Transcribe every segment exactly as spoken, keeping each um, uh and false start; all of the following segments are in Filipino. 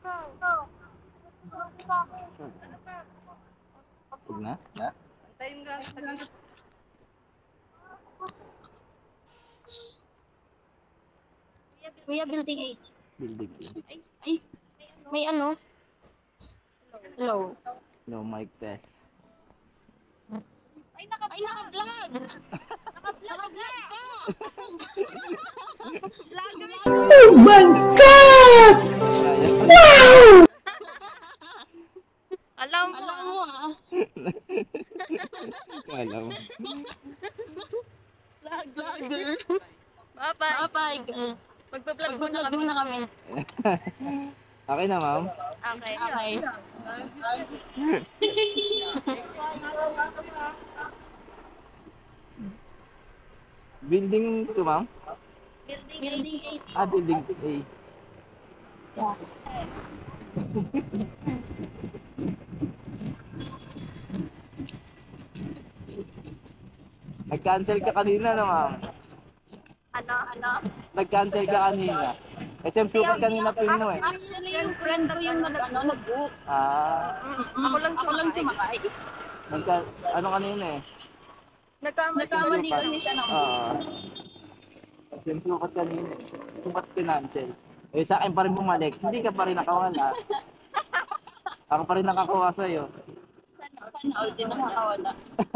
Huwag na? Na? Tayo nga sa kanina. Kuya, building eight. Building. Ay, may ano? Hello. No mic test. Ay, naka-vlog! Naka-vlog ka! Oh my God! Wow! Alam mo, Alam mo ah. Alam. Vlogger. Bye-bye. Bye-bye, guys. Magpa-vlog muna kami. Okay na, ma'am? Okay. Okay. Building to, ma'am? Building eight. Ah, building A. Yeah. Nag-cancel ka kanina, no, ma'am? Ano? Ano? Nag-cancel ka kanina. Kasi yung sukat kanina pin mo eh. Actually, yung friend ko yung nag, ano, nag-book. Ah, Ako lang Ako lang sumakay. nagka, ano kanina eh. Nagkamali kasi siya ng Oo. Kasi yung sukat kanina eh. Sukat pinancel. Eh, sa akin pa rin bumalik. Hindi ka pa rin nakawala. Ako pa rin nakakuha sa'yo. Sana all din nakakawala.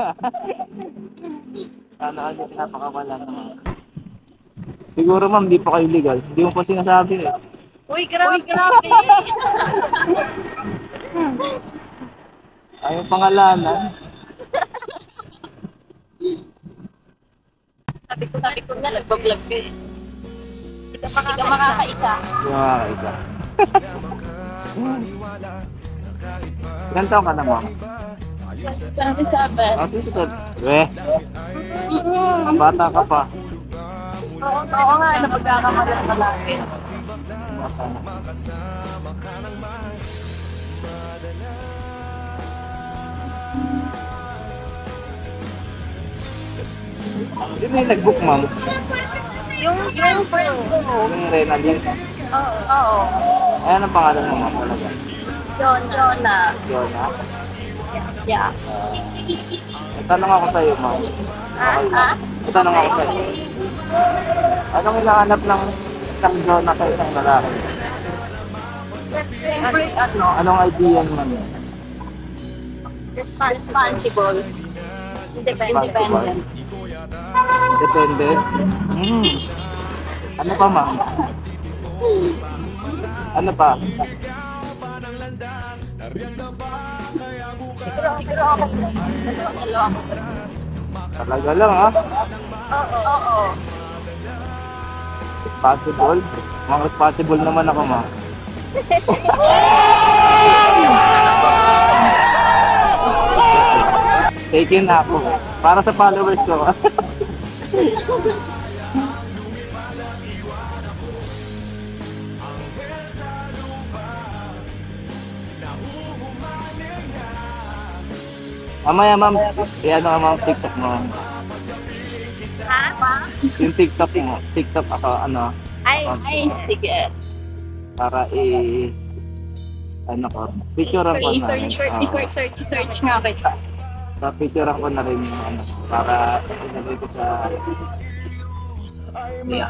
Sana all din napakawala naman. Siguro ma'am, di pa kayo legal. Hindi mo pa sinasabi eh. Uy, grabe! Uy, grabe! Ayaw pangalanan. Sabi ko, sabi ko nga, nagbablog ka eh. Hindi ka makakaisa. Hindi mo makakaisa. Ilan taon ka na ma'am? twenty-seven. Ah, twenty-seven. Weh, bata ka pa. Oo, oo nga, napagkakamali ka lagi. Bata na. Hindi may nag-book ma'am. Yung, yung friend ko. Yung Renal yun. Oo. Oo. Ayan ang pangalan mo ma'am talaga. John, Jonah. Jonah. Yeah. May tanong ako sa'yo ma'am. Ah? Ah? May tanong ako sa'yo. Anong hinahanap ng isang Jonah sa isang lalaki? Siyempre, ano? Anong idea mo ma'am? Responsible. Independent. Depende. Hmm. Ano pa ma'am? Ano pa? Siguro, siguro ako. Dalawa ako. Talaga lang ha? Oo. Oo. Responsible? Mga responsible naman ako ma'am. Taken na ako. Para sa followers ko. Mamaya ma'am, i-ano ka ma'am TikTok mo. Ha? Yung TikTok mo, TikTok ako, ano, Ay, ay, sige. para i... ano ko, picturean ko na rin. Search, Oo. search, search, search nga kita. Sa picturean ko na rin yung ano, para ilagay ko sa... Yeah.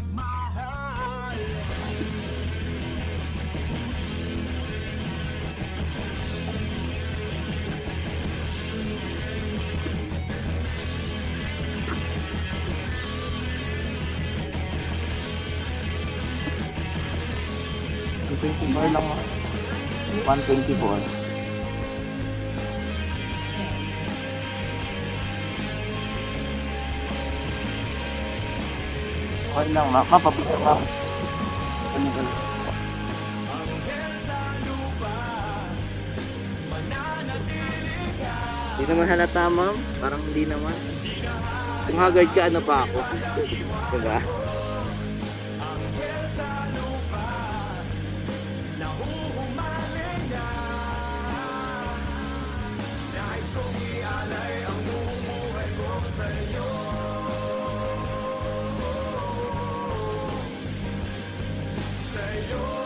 one twenty-four lang ako. one twenty-four. Okay lang, ma. Mapapita ka. Ano ba? Hindi naman halata, ma'am. Parang hindi naman. Kung haggard ka, ano pa ako? Diba? Sa'yo